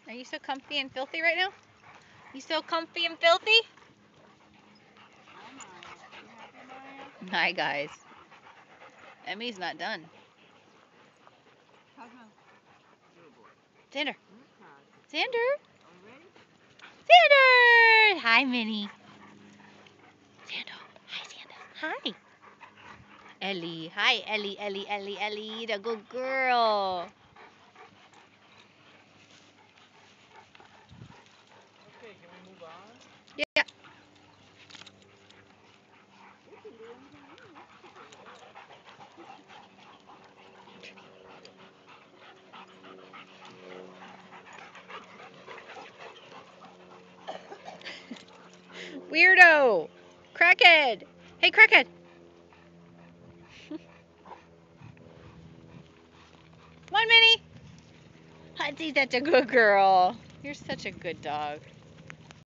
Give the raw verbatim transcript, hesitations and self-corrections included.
Are you so comfy and filthy right now? You so comfy and filthy? Hi, Maya. You happy, Maya? Hi, guys. Emmy's not done. How's my good boy? Xander. Okay. Xander. Are we ready? Xander. Hi, Minnie. Xander. Hi, Xander. Hi. Ellie. Hi, Ellie, Ellie, Ellie, Ellie. The good girl. Okay, can we move on? Yeah. We can do anything we want to do. Weirdo. Crackhead. Hey, Crackhead. Come on, Minnie. Hudsey's such a good girl. You're such a good dog.